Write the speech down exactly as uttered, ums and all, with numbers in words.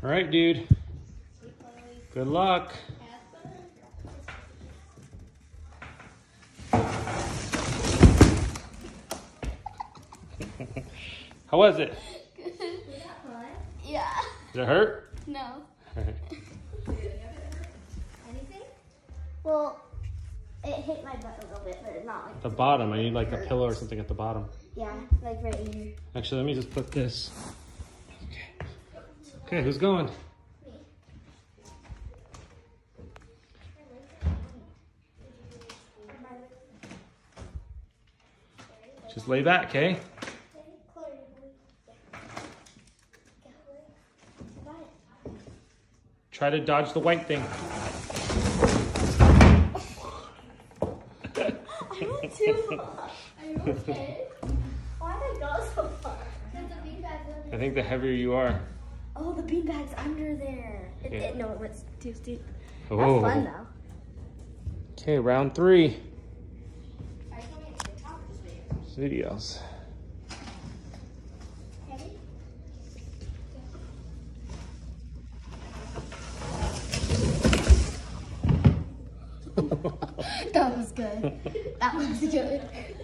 All right, dude. Good luck. How was it? Yeah. Did it hurt? No. Anything? Well, it hit my butt a little bit, but it's not like The bottom. I need like a pillow or something at the bottom. yeah, like right here. Actually, let me just put this. Okay. Okay, who's going? Just lay back, okay? Try to dodge the white thing. I went too far. Are you okay? Why did I go so far? Because the beanbag's under. I think the heavier you are. Oh, the beanbag's under there. It, Yeah. it, no, it went too steep. Oh. That's fun though. Okay, round three. Videos. That was good. That was good.